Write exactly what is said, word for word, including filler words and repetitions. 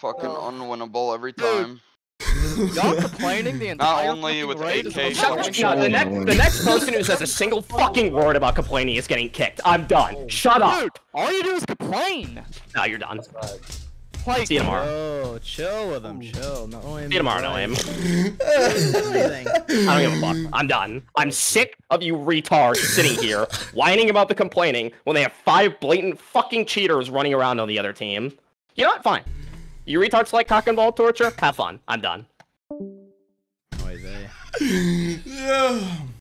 fucking No. unwinnable every time. Y'all complaining the entire Not only fucking with raid A is K about fucking fucking No, the next, the next person who says a single fucking word about complaining is getting kicked. I'm done. Shut up. Dude, all you do is complain. No, you're done. Like, See you tomorrow. Oh, chill with him, chill. No aim. See you tomorrow, no aim. Anything. I don't give a fuck. I'm done. I'm sick of you retards sitting here whining about the complaining when they have five blatant fucking cheaters running around on the other team. You know what? Fine. You retards like cock and ball torture? Have fun. I'm done. Noise, eh? Yeah.